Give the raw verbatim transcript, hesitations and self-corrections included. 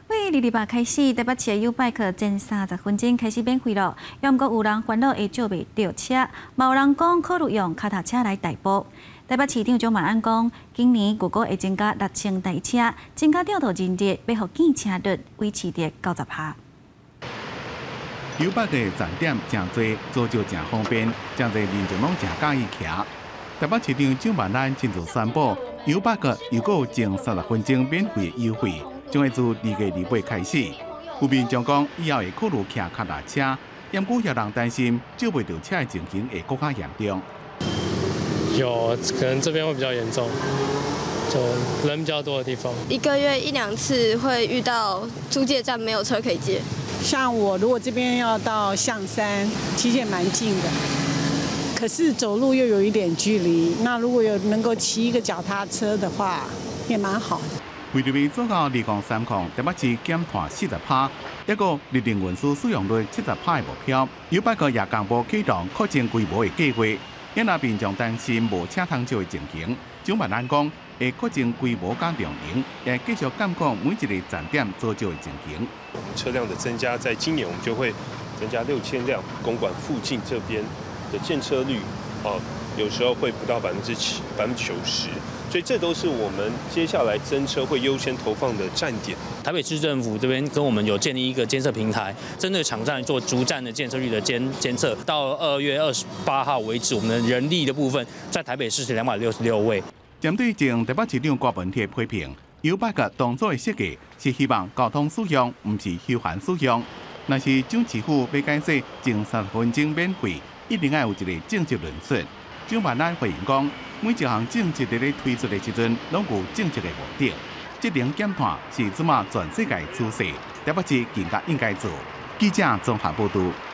为二二八开始，台北市的 U Bike 前三十分钟开始免费了。要毋过有人烦恼会借袂到车，嘛有人讲考虑用脚踏车来代步。台北市长蒋万安讲，今年如果会增加六千台车，增加调度人力，要互建车率维持在九十趴。 U Bike 的站点真多，做就真方便，真侪民众拢真介意骑。台北市长蒋万安亲自宣布 ，U Bike 又有前三十分钟免费优惠。 将会自二月二八开始，有民众讲以后会考虑骑脚踏车，不过也人担心借袂到车的情形会更加严重。 有可能这边会比较严重，就人比较多的地方。 一个月一两次会遇到租借站没有车可以借。 像我如果这边要到象山，其实也蛮近的，可是走路又有一点距离。那如果有能够骑一个脚踏车的话，也蛮好的。 为着要做到二零三零，台北市减碳四十趴，一个日定运输使用率七十趴的目标。U Bike夜间部启动扩增规模的计划，因那民众担心无车通借的情形，蒋万安讲会扩增规模加量能，也继续监控每一个站点做借的情形。 车辆的增加，在今年我们就会增加六千辆，公馆附近这边的建车率，哦，有时候会不到百分之七、百分之九十。 所以这都是我们接下来增车会优先投放的站点。 台北市政府这边跟我们有建立一个监测平台，针对场站做逐站的建设率的监监测。到二月二十八号为止，我们的人力的部分在台北市是两百六十六位。 针对前台北市长郭文铁批评 ，U Bike 当初的设计是希望交通使用，唔是休闲使用。若是蒋市府要解释前三十分钟免费，一定要有一个政治论述。蒋万安回应讲。 每一项政策在咧推出的时阵，拢有政策的目的。这零减碳是即马全世界趋势，台北市更加应该做。记者综合报道。